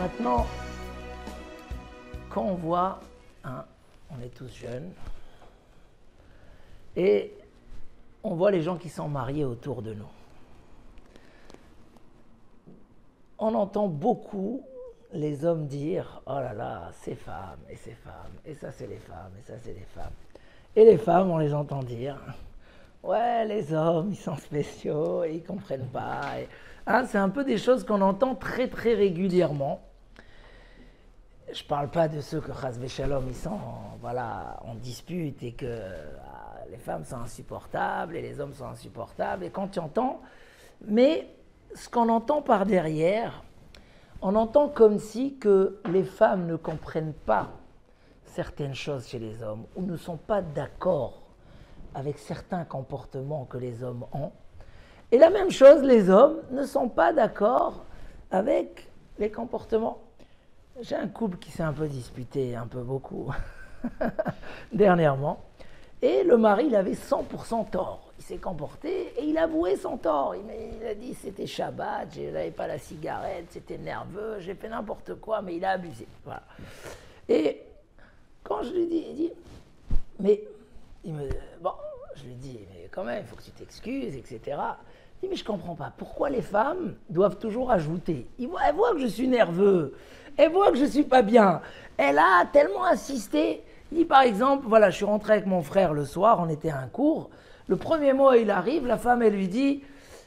Maintenant, quand on voit, hein, on est tous jeunes, et on voit les gens qui sont mariés autour de nous. On entend beaucoup les hommes dire « Oh là là, ces femmes, et ça c'est les femmes, et ça c'est les femmes. » Et les femmes, on les entend dire « Ouais, les hommes, ils sont spéciaux, et ils ne comprennent pas. » Hein, c'est un peu des choses qu'on entend très très régulièrement. Je ne parle pas de ceux que Chas Veshalom, ils sont en dispute et que les femmes sont insupportables et les hommes sont insupportables. Et quand tu entends, mais ce qu'on entend par derrière, on entend comme si que les femmes ne comprennent pas certaines choses chez les hommes ou ne sont pas d'accord avec certains comportements que les hommes ont. Et la même chose, les hommes ne sont pas d'accord avec les comportements. J'ai un couple qui s'est un peu disputé, un peu beaucoup, dernièrement. Et le mari, il avait 100% tort. Il s'est comporté et il a avoué son tort. Il a dit c'était Shabbat, je n'avais pas la cigarette, c'était nerveux, j'ai fait n'importe quoi, mais il a abusé. Voilà. Et quand je lui dis, il dit, mais je lui dis, mais quand même, il faut que tu t'excuses, etc. Il dit, mais je ne comprends pas, pourquoi les femmes doivent toujours ajouter? Elles voient que je suis nerveux, elles voient que je ne suis pas bien. Elle a tellement insisté. Il dit, par exemple, voilà, je suis rentré avec mon frère le soir, on était à un cours. Le premier mot, il arrive, la femme, elle lui dit,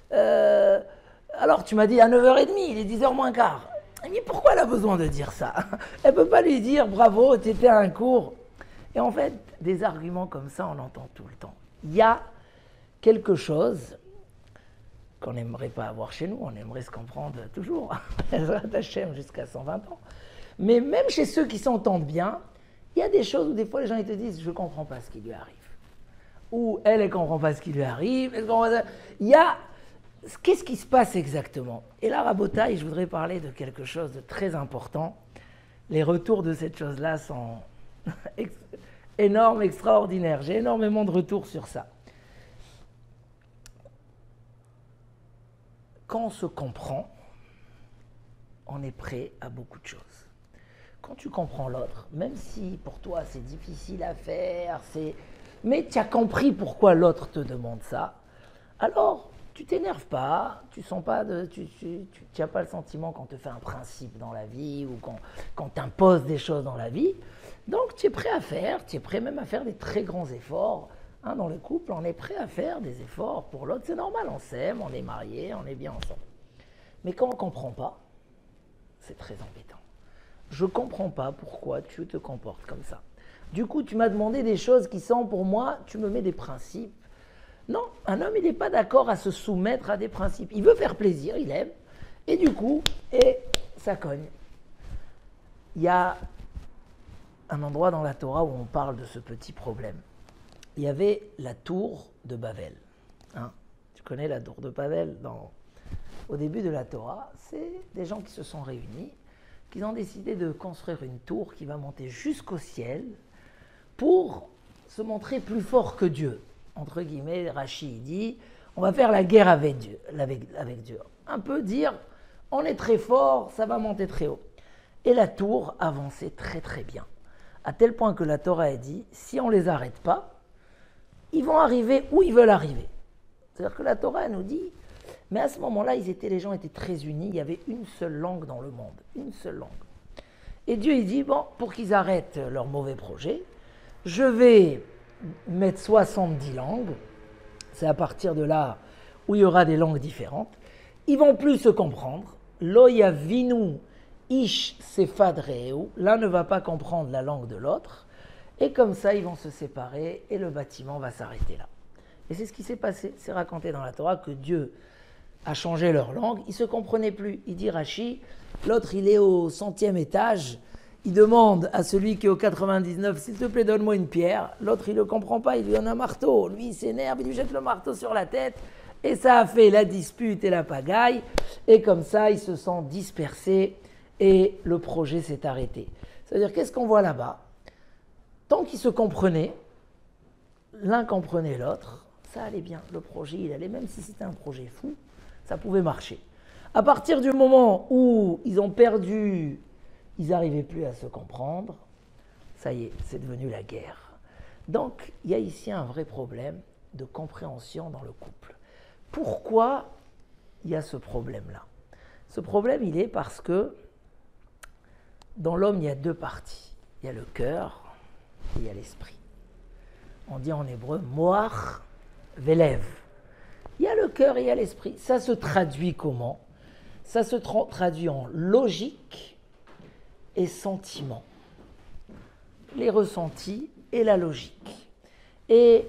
alors tu m'as dit à 9h30, il est 10h moins quart. Il dit, pourquoi elle a besoin de dire ça? Elle ne peut pas lui dire, bravo, tu étais à un cours. Et en fait, des arguments comme ça, on entend tout le temps. Il y a quelque chose qu'on n'aimerait pas avoir chez nous, on aimerait se comprendre toujours, jusqu'à 120 ans. Mais même chez ceux qui s'entendent bien, il y a des choses où des fois les gens ils te disent « je ne comprends pas ce qui lui arrive ». Ou « elle ne comprend pas ce qui lui arrive ». Il y a… Qu'est-ce qui se passe exactement? Et là, Rabotaï, je voudrais parler de quelque chose de très important. Les retours de cette chose-là sont énormes, extraordinaires. J'ai énormément de retours sur ça. Quand on se comprend, on est prêt à beaucoup de choses. Quand tu comprends l'autre, même si pour toi c'est difficile à faire, mais tu as compris pourquoi l'autre te demande ça, alors tu t'énerves pas, tu sens pas tu n'as pas le sentiment qu'on te fait un principe dans la vie ou qu'on t'impose des choses dans la vie. Donc tu es prêt à faire, tu es prêt même à faire des très grands efforts. Hein, dans le couple, on est prêt à faire des efforts pour l'autre, c'est normal, on s'aime, on est mariés, on est bien ensemble. Mais quand on ne comprend pas, c'est très embêtant. Je ne comprends pas pourquoi tu te comportes comme ça. Du coup, tu m'as demandé des choses qui sont pour moi, tu me mets des principes. Non, un homme, il n'est pas d'accord à se soumettre à des principes. Il veut faire plaisir, il aime, et du coup, ça cogne. Il y a un endroit dans la Torah où on parle de ce petit problème. Il y avait la tour de Babel. Hein, tu connais la tour de Babel au début de la Torah, c'est des gens qui se sont réunis, qui ont décidé de construire une tour qui va monter jusqu'au ciel pour se montrer plus fort que Dieu. Entre guillemets, Rashi dit, on va faire la guerre avec Dieu. Un peu dire, on est très fort, ça va monter très haut. Et la tour avançait très très bien. À tel point que la Torah a dit, si on ne les arrête pas, ils vont arriver où ils veulent arriver. C'est-à-dire que la Torah nous dit, mais à ce moment-là, les gens étaient très unis, il y avait une seule langue dans le monde, une seule langue. Et Dieu, il dit, bon, pour qu'ils arrêtent leur mauvais projet, je vais mettre 70 langues, c'est à partir de là où il y aura des langues différentes, ils vont plus se comprendre, lo yavinu ish sefad re'eu, l'un ne va pas comprendre la langue de l'autre, et comme ça, ils vont se séparer et le bâtiment va s'arrêter là. Et c'est ce qui s'est passé. C'est raconté dans la Torah que Dieu a changé leur langue. Ils ne se comprenaient plus. Il dit Rashi, l'autre il est au 100e étage. Il demande à celui qui est au 99, s'il te plaît, donne-moi une pierre. L'autre, il ne le comprend pas, il lui donne un marteau. Lui, il s'énerve, il lui jette le marteau sur la tête. Et ça a fait la dispute et la pagaille. Et comme ça, ils se sont dispersés et le projet s'est arrêté. C'est-à-dire, qu'est-ce qu'on voit là-bas? Tant qu'ils se comprenaient, l'un comprenait l'autre, ça allait bien. Le projet, il allait, même si c'était un projet fou, ça pouvait marcher. À partir du moment où ils ont perdu Ils n'arrivaient plus à se comprendre. Ça y est, c'est devenu la guerre. Donc, il y a ici un vrai problème de compréhension dans le couple. Pourquoi il y a ce problème-là? Ce problème, il est parce que dans l'homme, il y a deux parties. Il y a le cœur et il y a l'esprit. On dit en hébreu « moach velev ». Il y a le cœur et il y a l'esprit. Ça se traduit comment? Ça se traduit en logique et sentiment. Les ressentis et la logique. Et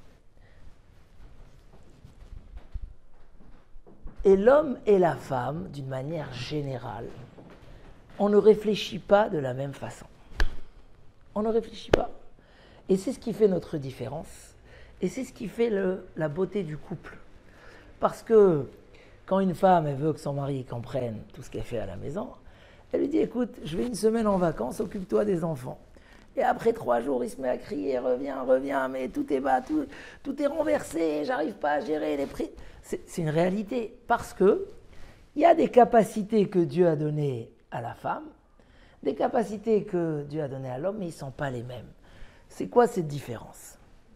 l'homme et la femme, d'une manière générale, on ne réfléchit pas de la même façon. On ne réfléchit pas. Et c'est ce qui fait notre différence. Et c'est ce qui fait la beauté du couple. Parce que quand une femme elle veut que son mari comprenne tout ce qu'elle fait à la maison, elle lui dit, écoute, je vais une semaine en vacances, occupe-toi des enfants. Et après 3 jours, il se met à crier, reviens, mais tout est bas, tout est renversé, j'arrive pas à gérer les prix. C'est une réalité, parce que il y a des capacités que Dieu a données à la femme, des capacités que Dieu a données à l'homme, mais ils ne sont pas les mêmes. C'est quoi cette différence?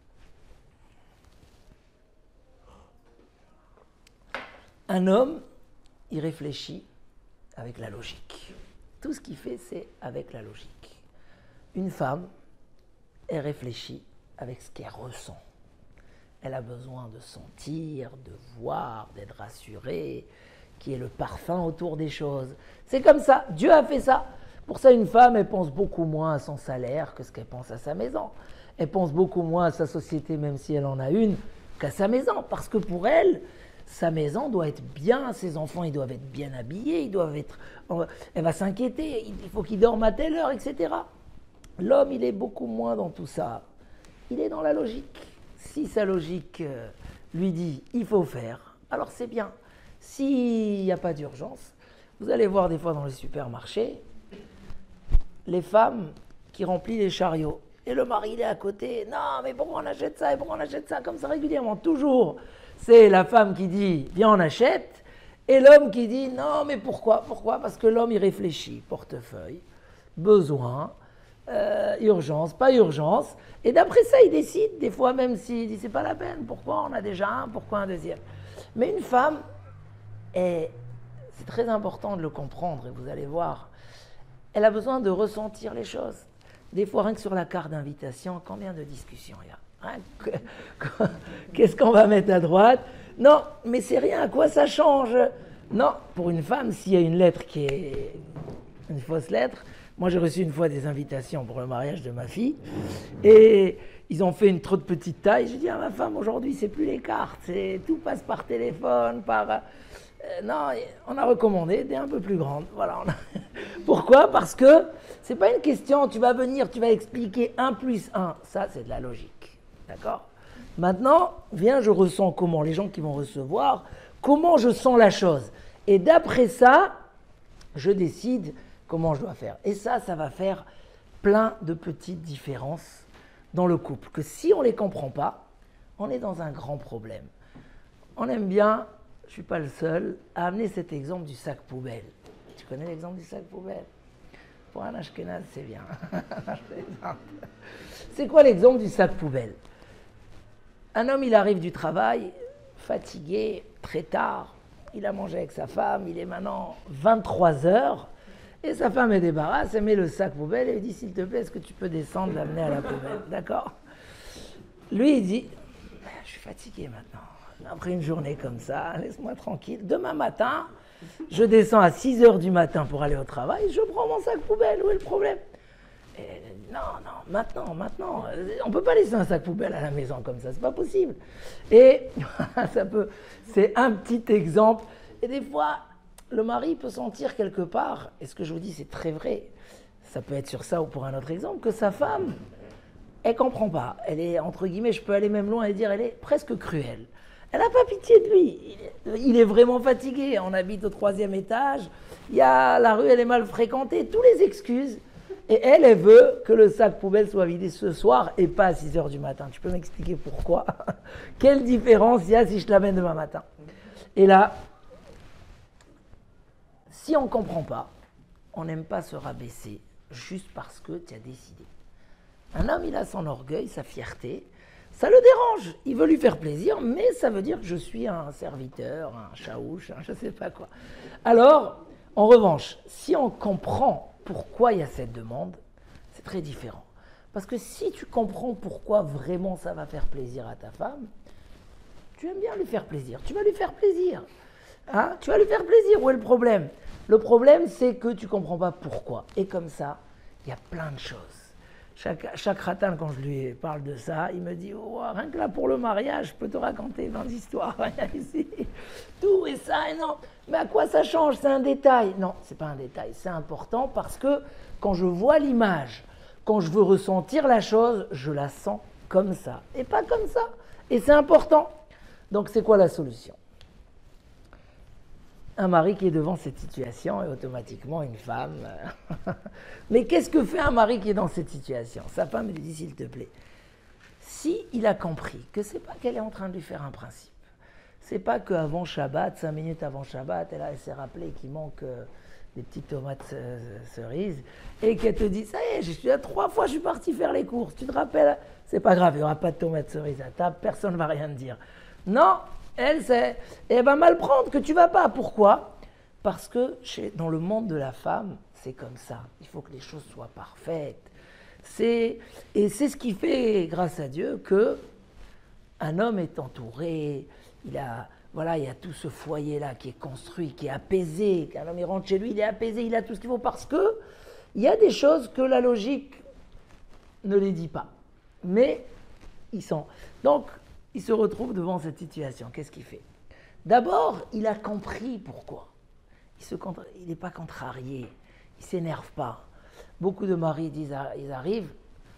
Un homme, il réfléchit avec la logique. Tout ce qu'il fait, c'est avec la logique. Une femme, elle réfléchit avec ce qu'elle ressent. Elle a besoin de sentir, de voir, d'être rassurée, qu'il y ait le parfum autour des choses. C'est comme ça, Dieu a fait ça. Pour ça, une femme, elle pense beaucoup moins à son salaire que ce qu'elle pense à sa maison. Elle pense beaucoup moins à sa société, même si elle en a une, qu'à sa maison. Parce que pour elle, sa maison doit être bien, ses enfants, ils doivent être bien habillés, elle va s'inquiéter, il faut qu'ils dorment à telle heure, etc. L'homme, il est beaucoup moins dans tout ça. Il est dans la logique. Si sa logique lui dit « il faut faire », alors c'est bien. S'il n'y a pas d'urgence, vous allez voir des fois dans les supermarchés, les femmes qui remplissent les chariots. Et le mari, il est à côté. « Non, mais pourquoi on achète ça et pourquoi on achète ça ?» Comme ça régulièrement, toujours. C'est la femme qui dit « viens, on achète ». Et l'homme qui dit « non, mais pourquoi ?» Pourquoi? Parce que l'homme, il réfléchit. Portefeuille, besoin, urgence, pas urgence. Et d'après ça, il décide, des fois même s'il dit « c'est pas la peine, pourquoi on a déjà un, pourquoi un deuxième ?» Mais une femme, c'est très important de le comprendre, et vous allez voir, elle a besoin de ressentir les choses. Des fois, rien que sur la carte d'invitation, combien de discussions il y a? Qu'est-ce qu'on va mettre à droite? Non, mais c'est rien, à quoi ça change? Non, pour une femme, s'il y a une lettre qui est une fausse lettre, moi j'ai reçu une fois des invitations pour le mariage de ma fille, et ils ont fait une trop de petite taille. J'ai dit à ma femme, aujourd'hui c'est plus les cartes, tout passe par téléphone, non, on a recommandé des un peu plus grandes. Voilà. Pourquoi? Parce que c'est pas une question, tu vas venir, tu vas expliquer 1 + 1. Ça, c'est de la logique. D'accord? Maintenant, viens, je ressens comment, les gens qui vont recevoir, comment je sens la chose. Et d'après ça, je décide comment je dois faire. Et ça va faire plein de petites différences dans le couple, que si on ne les comprend pas, on est dans un grand problème. On aime bien, je ne suis pas le seul, à amener cet exemple du sac poubelle. Tu connais l'exemple du sac poubelle? Pour un Ashkenaz, c'est bien. C'est quoi l'exemple du sac poubelle? Un homme, il arrive du travail, fatigué, très tard. Il a mangé avec sa femme, il est maintenant 23 heures. Et sa femme est débarrasse, elle met le sac poubelle et lui dit, s'il te plaît, est-ce que tu peux descendre, l'amener à la poubelle? D'accord? Lui, il dit, je suis fatigué maintenant. Après une journée comme ça, laisse-moi tranquille. Demain matin, je descends à 6 heures du matin pour aller au travail, je prends mon sac poubelle, où est le problème? Et elle dit, non, maintenant. On ne peut pas laisser un sac poubelle à la maison comme ça, c'est pas possible. Et c'est un petit exemple. Et des fois, le mari peut sentir quelque part, et ce que je vous dis, c'est très vrai, ça peut être sur ça ou pour un autre exemple, que sa femme, elle ne comprend pas. Elle est, entre guillemets, je peux aller même loin et dire, elle est presque cruelle. Elle n'a pas pitié de lui. Il est vraiment fatigué. On habite au 3e étage. La rue, elle est mal fréquentée. Tous les excuses. Et elle veut que le sac poubelle soit vidé ce soir et pas à 6 heures du matin. Tu peux m'expliquer pourquoi? Quelle différence il y a si je te l'amène demain matin? Et là, si on ne comprend pas, on n'aime pas se rabaisser juste parce que tu as décidé. Un homme, il a son orgueil, sa fierté, ça le dérange. Il veut lui faire plaisir, mais ça veut dire que je suis un serviteur, un chaouche, je ne sais pas quoi. Alors, en revanche, si on comprend pourquoi il y a cette demande, c'est très différent. Parce que si tu comprends pourquoi vraiment ça va faire plaisir à ta femme, tu aimes bien lui faire plaisir, tu vas lui faire plaisir. Hein? Tu vas lui faire plaisir, où est le problème? Le problème, c'est que tu ne comprends pas pourquoi. Et comme ça, il y a plein de choses. Chaque ratin, quand je lui parle de ça, il me dit oh, rien que là pour le mariage, je peux te raconter 20 histoires. Ici. Tout et ça, et non. Mais à quoi ça change? C'est un détail. Non, ce n'est pas un détail. C'est important parce que quand je vois l'image, quand je veux ressentir la chose, je la sens comme ça et pas comme ça. Et c'est important. Donc, c'est quoi la solution? Un mari qui est devant cette situation et automatiquement une femme. Mais qu'est-ce que fait un mari qui est dans cette situation? Sa femme lui dit s'il te plaît, si il a compris que c'est pas qu'elle est en train de lui faire un principe, c'est pas qu'avant Shabbat, 5 minutes avant Shabbat, elle s'est rappelé qu'il manque des petites tomates cerises et qu'elle te dit ça y est, je suis là 3 fois, je suis parti faire les courses. Tu te rappelles? C'est pas grave, il n'y aura pas de tomates cerises à table, personne ne va rien te dire. Non. Elle va mal prendre que tu vas pas. Pourquoi? Parce que dans le monde de la femme, c'est comme ça. Il faut que les choses soient parfaites. Et c'est ce qui fait, grâce à Dieu, que un homme est entouré. Il y a tout ce foyer-là qui est construit, qui est apaisé. Qu'un homme il rentre chez lui, il est apaisé, il a tout ce qu'il faut. Parce que il y a des choses que la logique ne les dit pas. Mais ils sont. Donc, il se retrouve devant cette situation. Qu'est-ce qu'il fait? D'abord, il a compris pourquoi. Il n'est pas contrarié. Il ne s'énerve pas. Beaucoup de maris disent, ils arrivent,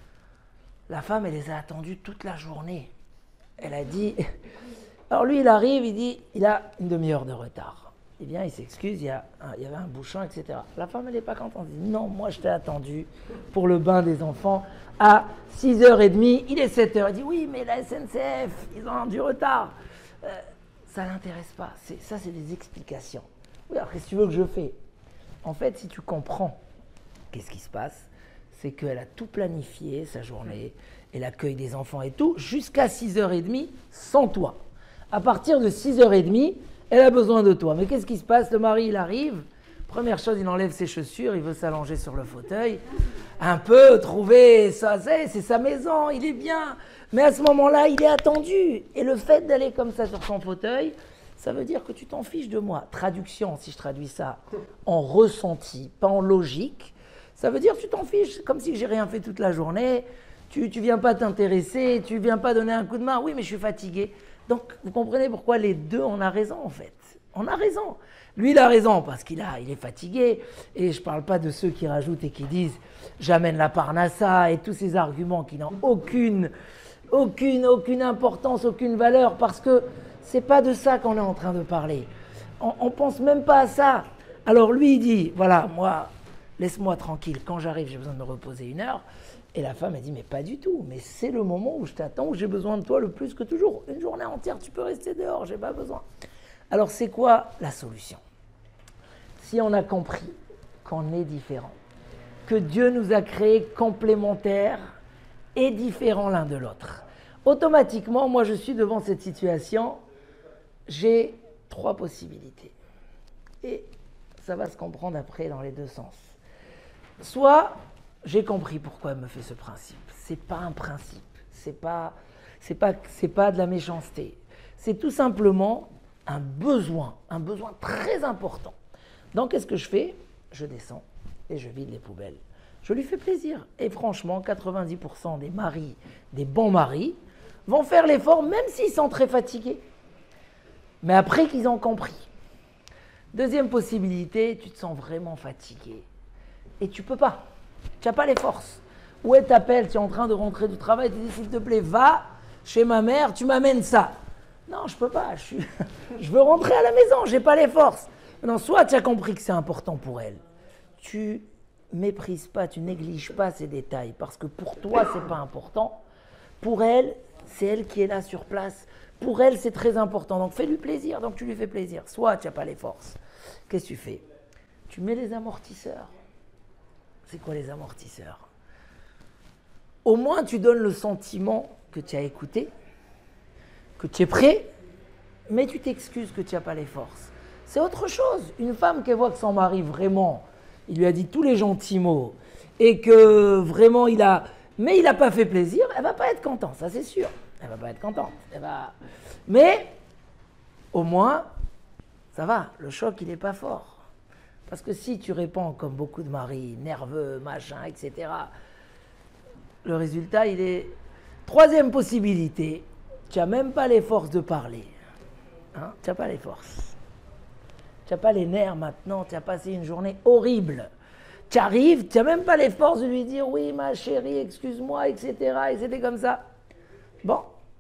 la femme, elle les a attendus toute la journée. Elle a dit... Alors lui, il arrive, il dit, il a une demi-heure de retard. Il vient, il s'excuse, il y avait un bouchon, etc. La femme, elle n'est pas contente. Elle dit, non, moi, je t'ai attendu pour le bain des enfants à 6h30, il est 7h. Il dit, oui, mais la SNCF, ils ont du retard. Ça ne l'intéresse pas. Ça, c'est des explications. Oui, alors qu'est-ce que tu veux que je fais? En fait, si tu comprends qu'est-ce qui se passe, c'est qu'elle a tout planifié, sa journée, et l'accueil des enfants et tout, jusqu'à 6h30 sans toi. À partir de 6h30, elle a besoin de toi. Mais qu'est-ce qui se passe? Le mari, il arrive. Première chose, il enlève ses chaussures, il veut s'allonger sur le fauteuil. Un peu, trouver ça, c'est sa maison, il est bien. Mais à ce moment-là, il est attendu. Et le fait d'aller comme ça sur son fauteuil, ça veut dire que tu t'en fiches de moi. Traduction, si je traduis ça en ressenti, pas en logique, ça veut dire que tu t'en fiches, comme si j'ai rien fait toute la journée. Tu viens pas t'intéresser, tu viens pas donner un coup de main. Oui, mais je suis fatigué. Donc, vous comprenez pourquoi les deux, on a raison en fait. On a raison. Lui, il a raison parce il est fatigué. Et je ne parle pas de ceux qui rajoutent et qui disent « j'amène la parnassa » et tous ces arguments qui n'ont aucune importance, aucune valeur, parce que ce n'est pas de ça qu'on est en train de parler. On ne pense même pas à ça. Alors lui, il dit « voilà, moi, laisse-moi tranquille. Quand j'arrive, j'ai besoin de me reposer 1 heure. » Et la femme, elle dit « mais pas du tout. Mais c'est le moment où je t'attends, où j'ai besoin de toi le plus que toujours. Une journée entière, tu peux rester dehors, j'ai pas besoin. » Alors, c'est quoi la solution? Si on a compris qu'on est différent, que Dieu nous a créés complémentaires et différents l'un de l'autre, automatiquement, moi, je suis devant cette situation, j'ai 3 possibilités. Et ça va se comprendre après dans les 2 sens. Soit, j'ai compris pourquoi elle me fait ce principe. C'est pas un principe, c'est pas de la méchanceté. C'est tout simplement un besoin très important. Donc, qu'est-ce que je fais? Je descends et je vide les poubelles. Je lui fais plaisir. Et franchement, 90% des maris, des bons maris, vont faire l'effort même s'ils sont très fatigués. Mais après qu'ils ont compris. Deuxième possibilité, tu te sens vraiment fatigué. Et tu peux pas. Tu n'as pas les forces. Ou elle t'appelle, tu es en train de rentrer du travail, tu dis s'il te plaît, va chez ma mère, tu m'amènes ça. Non, je peux pas, je veux rentrer à la maison, j'ai pas les forces. Non, soit tu as compris que c'est important pour elle, tu méprises pas, tu négliges pas ces détails, parce que pour toi, c'est pas important. Pour elle, c'est elle qui est là sur place. Pour elle, c'est très important. Donc, fais-lui plaisir, donc tu lui fais plaisir. Soit tu n'as pas les forces. Qu'est-ce que tu fais? Tu mets les amortisseurs. C'est quoi les amortisseurs? Au moins, tu donnes le sentiment que tu as écouté, que tu es prêt, mais tu t'excuses que tu n'as pas les forces. C'est autre chose. Une femme qui voit que son mari, vraiment, il lui a dit tous les gentils mots, et que vraiment, mais il n'a pas fait plaisir, elle ne va pas être contente, ça c'est sûr. Elle ne va pas être contente. Mais, au moins, ça va, le choc, il n'est pas fort. Parce que si tu réponds comme beaucoup de maris, nerveux, machin, etc., le résultat, il est... Troisième possibilité, tu n'as même pas les forces de parler. Hein, tu n'as pas les forces. Tu n'as pas les nerfs maintenant, tu as passé une journée horrible. Tu arrives, tu n'as même pas les forces de lui dire « Oui, ma chérie, excuse-moi, etc. » Et c'était comme ça. Bon,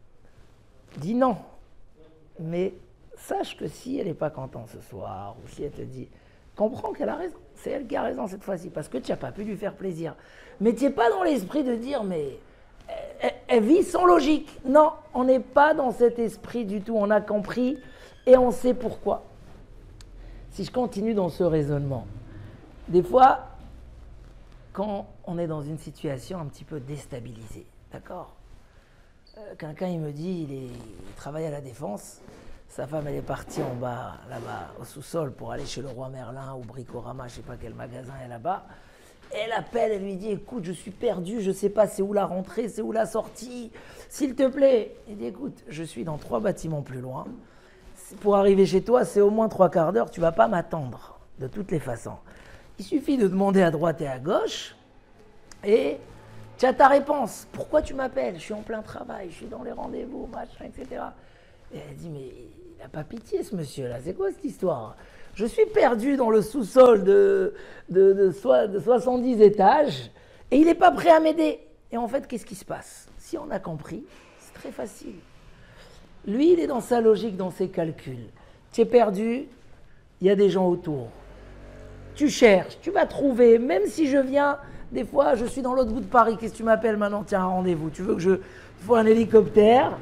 dis non. Mais sache que si elle n'est pas contente ce soir, ou si elle te dit, comprends qu'elle a raison. C'est elle qui a raison cette fois-ci, parce que tu n'as pas pu lui faire plaisir. Mais tu n'es pas dans l'esprit de dire, mais elle vit sans logique. Non, on n'est pas dans cet esprit du tout. On a compris et on sait pourquoi. Si je continue dans ce raisonnement, des fois, quand on est dans une situation un petit peu déstabilisée, d'accord ? Quelqu'un, il me dit, il travaille à la Défense, sa femme, elle est partie en bas, là-bas, au sous-sol, pour aller chez le Roi Merlin ou Bricorama, je ne sais pas quel magasin est là-bas. Elle appelle, elle lui dit, écoute, je suis perdu, je ne sais pas c'est où la rentrée, c'est où la sortie, s'il te plaît. Il dit, écoute, je suis dans 3 bâtiments plus loin. Pour arriver chez toi, c'est au moins 3/4 d'heure, tu ne vas pas m'attendre, de toutes les façons. Il suffit de demander à droite et à gauche, et tu as ta réponse. Pourquoi tu m'appelles? Je suis en plein travail, je suis dans les rendez-vous, machin, etc. Et elle dit, mais il n'a pas pitié ce monsieur-là, c'est quoi cette histoire? Je suis perdu dans le sous-sol de 70 étages, et il n'est pas prêt à m'aider. Et en fait, qu'est-ce qui se passe? Si on a compris, c'est très facile. Lui, il est dans sa logique, dans ses calculs. Tu es perdu, il y a des gens autour. Tu cherches, tu vas trouver, même si je viens, des fois, je suis dans l'autre bout de Paris, qu'est-ce que tu m'appelles maintenant? Tiens, un rendez-vous, tu veux que il faut un hélicoptère?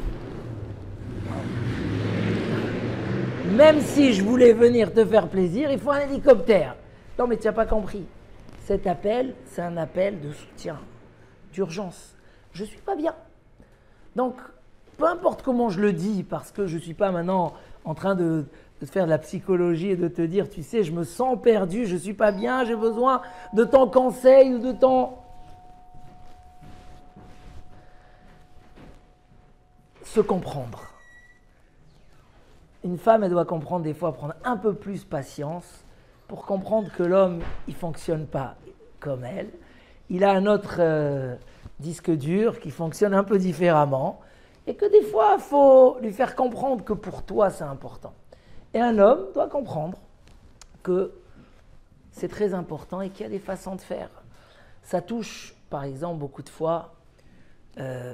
Même si je voulais venir te faire plaisir, il faut un hélicoptère. Non, mais tu n'as pas compris. Cet appel, c'est un appel de soutien, d'urgence. Je ne suis pas bien. Donc, peu importe comment je le dis, parce que je ne suis pas maintenant en train de faire de la psychologie et de te dire, tu sais, je me sens perdu, je ne suis pas bien, j'ai besoin de ton conseil ou de ton... Se comprendre. Une femme, elle doit comprendre des fois, prendre un peu plus patience pour comprendre que l'homme, il ne fonctionne pas comme elle. Il a un autre disque dur qui fonctionne un peu différemment et que des fois, il faut lui faire comprendre que pour toi, c'est important. Et un homme doit comprendre que c'est très important et qu'il y a des façons de faire. Ça touche, par exemple, beaucoup de fois, un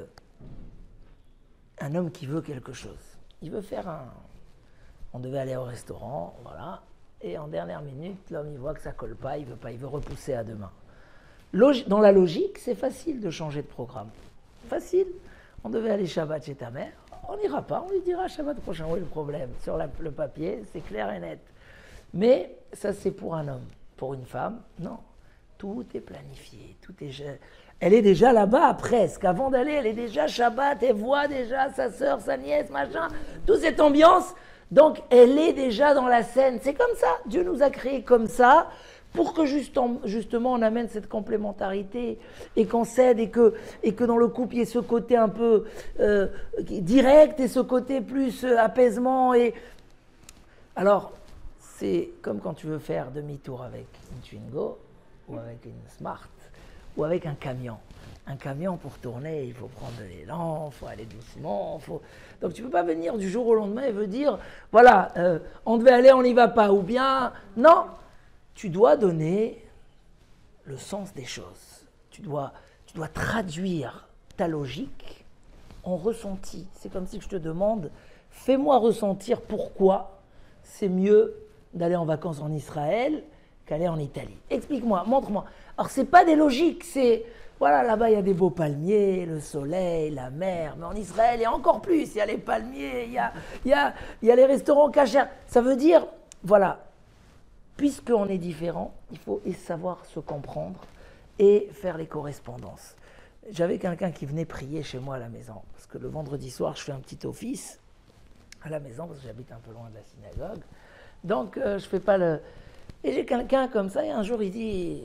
homme qui veut quelque chose. Il veut faire On devait aller au restaurant, voilà, et en dernière minute, l'homme, il voit que ça ne colle pas, il veut repousser à demain. Dans la logique, c'est facile de changer de programme. Facile. On devait aller Shabbat chez ta mère, on n'ira pas, on lui dira Shabbat prochain, où est le problème? Sur le papier, c'est clair et net. Mais ça, c'est pour un homme. Pour une femme, non. Tout est planifié, elle est déjà là-bas presque. Avant d'aller, elle est déjà Shabbat, elle voit déjà sa sœur, sa nièce, machin, toute cette ambiance. Donc, elle est déjà dans la scène. C'est comme ça. Dieu nous a créés comme ça pour que justement on amène cette complémentarité et qu'on s'aide et que dans le couple, il y ait ce côté un peu direct et ce côté plus apaisement. Alors, c'est comme quand tu veux faire demi-tour avec une Twingo ou avec une Smart ou avec un camion. Un camion, pour tourner, il faut prendre de l'élan, il faut aller doucement. Donc tu ne peux pas venir du jour au lendemain et veut dire, voilà, on devait aller, on n'y va pas. Ou bien, non, tu dois donner le sens des choses. Tu dois traduire ta logique en ressenti. C'est comme si je te demande, fais-moi ressentir pourquoi c'est mieux d'aller en vacances en Israël qu'aller en Italie. Explique-moi, montre-moi. Alors, ce n'est pas des logiques, c'est... Voilà, là-bas, il y a des beaux palmiers, le soleil, la mer. Mais en Israël, il y a encore plus. Il y a les palmiers, il y a les restaurants cachers. Ça veut dire, voilà, puisqu'on est différent, il faut savoir se comprendre et faire les correspondances. J'avais quelqu'un qui venait prier chez moi à la maison, parce que le vendredi soir, je fais un petit office à la maison, parce que j'habite un peu loin de la synagogue. Donc, je fais pas le... Et j'ai quelqu'un comme ça, et un jour, il dit...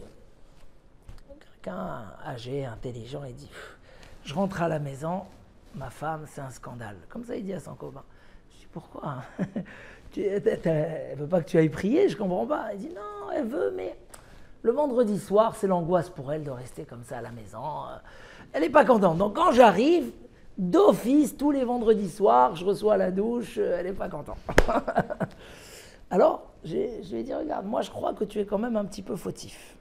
Quelqu'un âgé, intelligent, il dit... Je rentre à la maison, ma femme, c'est un scandale. Comme ça, il dit à son copain. Je dis, pourquoi elle veut pas que tu ailles prier, je comprends pas. Il dit, non, elle veut, mais... Le vendredi soir, c'est l'angoisse pour elle de rester comme ça à la maison. Elle n'est pas contente. Donc quand j'arrive, d'office, tous les vendredis soirs, je reçois la douche, elle n'est pas contente. Alors, je lui ai dit, regarde, moi je crois que tu es quand même un petit peu fautif.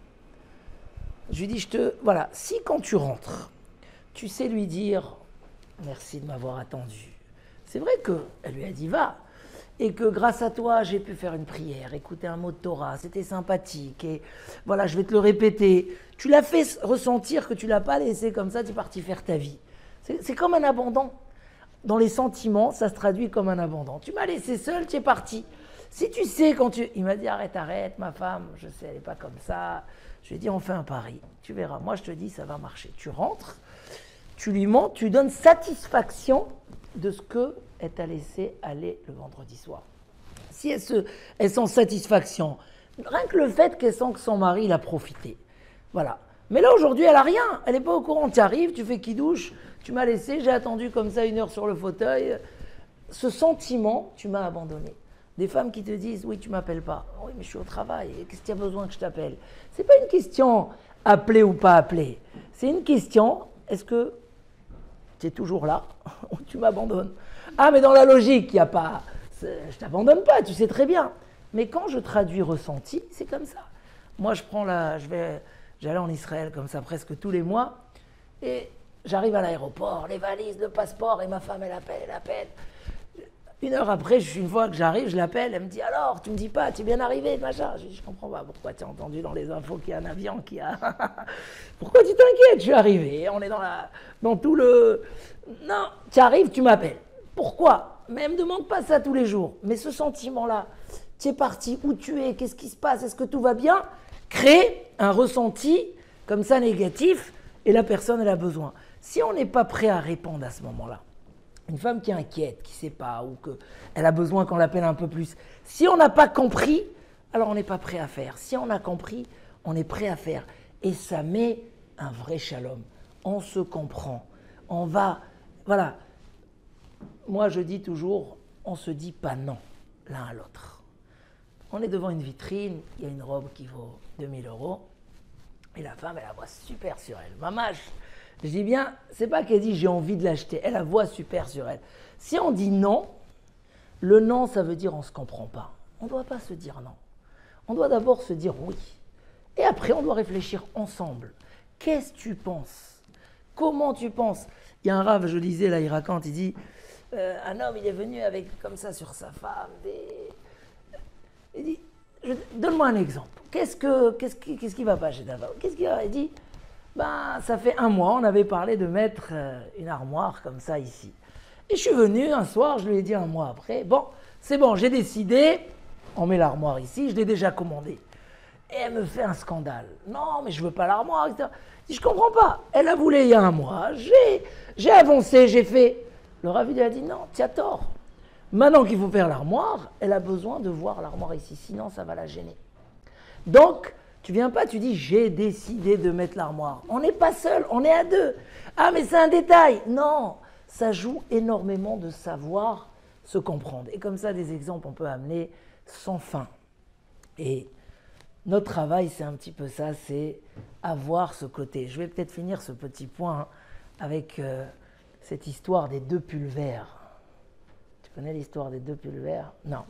Je lui ai dit, voilà, si quand tu rentres, tu sais lui dire, merci de m'avoir attendu. C'est vrai qu'elle lui a dit, va. Et que grâce à toi, j'ai pu faire une prière, écouter un mot de Torah, c'était sympathique, et voilà, je vais te le répéter. Tu l'as fait ressentir que tu ne l'as pas laissé comme ça, tu es parti faire ta vie. C'est comme un abandon. Dans les sentiments, ça se traduit comme un abandon. Tu m'as laissé seul, tu es parti. Si tu sais quand tu... Il m'a dit, arrête, ma femme, je sais, elle n'est pas comme ça. Je lui ai dit, on fait un pari, tu verras. Moi, je te dis, ça va marcher. Tu rentres, tu lui montres, tu donnes satisfaction de ce que elle t'a laissé aller le vendredi soir. Si elle sent satisfaction, rien que le fait qu'elle sent que son mari l'a profité. Voilà. Mais là, aujourd'hui, elle n'a rien. Elle n'est pas au courant. Tu arrives, tu fais qui-douche, tu m'as laissé, j'ai attendu comme ça 1 heure sur le fauteuil. Ce sentiment, tu m'as abandonné. Des femmes qui te disent, oui, tu ne m'appelles pas. Oui, mais je suis au travail. Qu'est-ce qu'il y a besoin que je t'appelle? Ce n'est pas une question appeler ou pas appeler. C'est une question, est-ce que tu es toujours là ou tu m'abandonnes? Ah, mais dans la logique, il n'y a pas... Je ne t'abandonne pas, tu sais très bien. Mais quand je traduis ressenti, c'est comme ça. Moi, j'allais en Israël comme ça presque tous les mois. Et j'arrive à l'aéroport, les valises, le passeport, et ma femme, elle appelle. 1 heure après, une fois que j'arrive, je l'appelle, elle me dit, alors, tu me dis pas, tu es bien arrivé, machin. Je dis, je comprends pas, pourquoi tu as entendu dans les infos qu'il y a un avion qui a... Pourquoi tu t'inquiètes? Je suis arrivé, on est dans tout le... Non, tu arrives, tu m'appelles. Pourquoi? Mais elle ne me demande pas ça tous les jours. Mais ce sentiment-là, tu es parti, où tu es, qu'est-ce qui se passe, est-ce que tout va bien? Crée un ressenti comme ça négatif, et la personne, elle a besoin. Si on n'est pas prêt à répondre à ce moment-là, une femme qui est inquiète, qui ne sait pas, ou qu'elle a besoin qu'on l'appelle un peu plus, si on n'a pas compris, alors on n'est pas prêt à faire. Si on a compris, on est prêt à faire. Et ça met un vrai shalom. On se comprend. On va... Voilà. Moi, je dis toujours, on ne se dit pas non l'un à l'autre. On est devant une vitrine, il y a une robe qui vaut 2000 €, et la femme, elle a la voix super sur elle. Mamache, je dis bien, c'est pas qu'elle dit j'ai envie de l'acheter, elle a la voix super sur elle. Si on dit non, le non, ça veut dire on ne se comprend pas. On ne doit pas se dire non. On doit d'abord se dire oui. Et après, on doit réfléchir ensemble. Qu'est-ce que tu penses? Comment tu penses? Il y a un rave, je lisais là, il raconte, il dit, un homme, il est venu avec comme ça sur sa femme, il dit, donne-moi un exemple. Qu'est-ce qui va pas chez ta femme? Qu'est-ce qu'il va? Il dit, ben, ça fait 1 mois, on avait parlé de mettre une armoire comme ça ici. Et je suis venu un soir, je lui ai dit 1 mois après, bon, c'est bon, j'ai décidé, on met l'armoire ici, je l'ai déjà commandée. Et elle me fait un scandale. Non, mais je veux pas l'armoire, etc. Je dis, je comprends pas. Elle a voulu il y a 1 mois, j'ai avancé, j'ai fait. Le ravi lui a dit, non, tu as tort. Maintenant qu'il faut faire l'armoire, elle a besoin de voir l'armoire ici, sinon ça va la gêner. Donc, tu viens pas, tu dis, j'ai décidé de mettre l'armoire. On n'est pas seul, on est à 2. Ah, mais c'est un détail. Non, ça joue énormément de savoir se comprendre. Et comme ça, des exemples, on peut amener sans fin. Et notre travail, c'est un petit peu ça, c'est avoir ce côté. Je vais peut-être finir ce petit point avec cette histoire des 2 pulvères. Tu connais l'histoire des 2 pulvères? Non.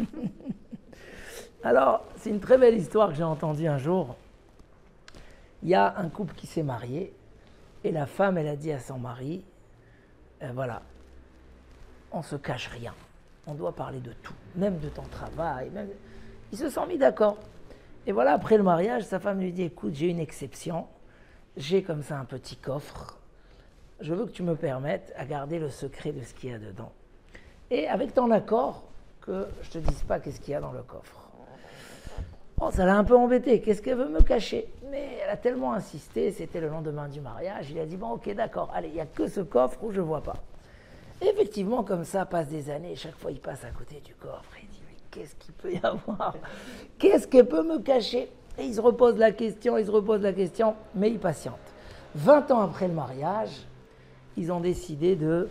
Alors, c'est une très belle histoire que j'ai entendue un jour. Il y a un couple qui s'est marié et la femme, elle a dit à son mari, voilà, on ne se cache rien. On doit parler de tout, même de ton travail. Même... Ils se sont mis d'accord. Et voilà, après le mariage, sa femme lui dit, écoute, j'ai une exception. J'ai comme ça un petit coffre. Je veux que tu me permettes à garder le secret de ce qu'il y a dedans. Et avec ton accord, que je ne te dise pas qu'est-ce qu'il y a dans le coffre. Bon, ça l'a un peu embêté. Qu'est-ce qu'elle veut me cacher? Mais elle a tellement insisté, c'était le lendemain du mariage. Il a dit, bon, ok, d'accord, allez, il n'y a que ce coffre où je ne vois pas. Et effectivement, comme ça, passe des années. Chaque fois, il passe à côté du coffre. Et il dit, mais qu'est-ce qu'il peut y avoir? Qu'est-ce qu'elle peut me cacher? Et il se repose la question, mais il patiente. 20 ans après le mariage, ils ont décidé de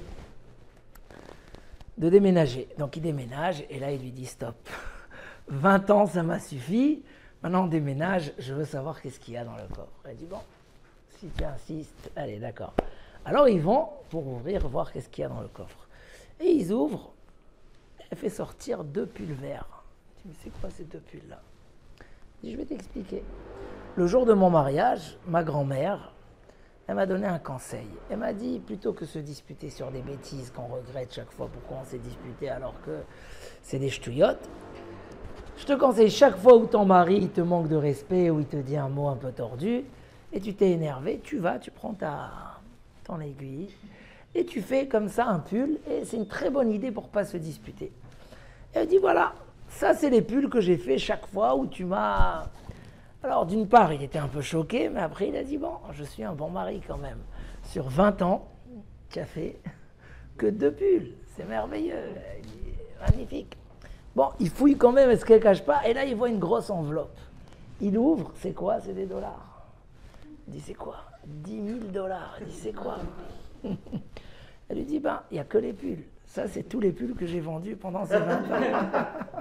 déménager. Donc il déménage et là il lui dit stop. 20 ans ça m'a suffi, maintenant on déménage, je veux savoir qu'est-ce qu'il y a dans le coffre. Elle dit bon, si tu insistes, allez d'accord. Alors ils vont pour ouvrir, voir qu'est-ce qu'il y a dans le coffre. Et ils ouvrent, elle fait sortir 2 pulls verts. Je dis mais c'est quoi ces 2 pulls là? Je dis je vais t'expliquer. Le jour de mon mariage, ma grand-mère, elle m'a donné un conseil. Elle m'a dit, plutôt que se disputer sur des bêtises qu'on regrette chaque fois pourquoi on s'est disputé alors que c'est des ch'touillottes, je te conseille chaque fois où ton mari il te manque de respect ou il te dit un mot un peu tordu et tu t'es énervé, tu vas, tu prends ton aiguille et tu fais comme ça un pull et c'est une très bonne idée pour ne pas se disputer. Et elle dit voilà, ça c'est les pulls que j'ai fait chaque fois où tu m'as... Alors d'une part, il était un peu choqué, mais après il a dit, bon, je suis un bon mari quand même. Sur 20 ans, tu as fait que 2 pulls, c'est merveilleux, magnifique. Bon, il fouille quand même, est-ce qu'elle ne cache pas? Et là, il voit une grosse enveloppe. Il ouvre, c'est quoi? C'est des dollars. Il dit, c'est quoi? 10 000 dollars. Il dit, c'est quoi? Elle lui dit, ben, il n'y a que les pulls. Ça, c'est tous les pulls que j'ai vendus pendant ces 20 ans.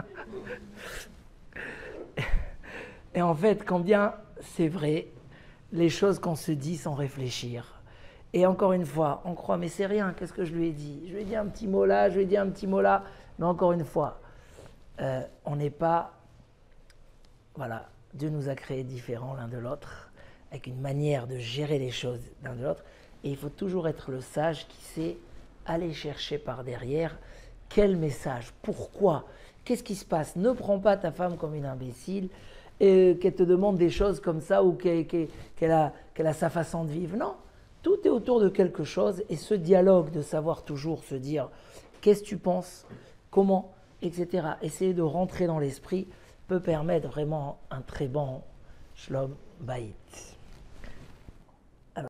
Et en fait, combien c'est vrai, les choses qu'on se dit sans réfléchir. Et encore une fois, on croit, mais c'est rien, qu'est-ce que je lui ai dit? Je lui ai dit un petit mot là, je lui ai dit un petit mot là. Mais encore une fois, on n'est pas... Voilà, Dieu nous a créés différents l'un de l'autre, avec une manière de gérer les choses l'un de l'autre. Et il faut toujours être le sage qui sait aller chercher par derrière quel message, pourquoi, qu'est-ce qui se passe. Ne prends pas ta femme comme une imbécile, et qu'elle te demande des choses comme ça ou qu'elle a sa façon de vivre. Non, tout est autour de quelque chose et ce dialogue de savoir toujours se dire qu'est-ce que tu penses, comment, etc. Essayer de rentrer dans l'esprit peut permettre vraiment un très bon shalom bayit.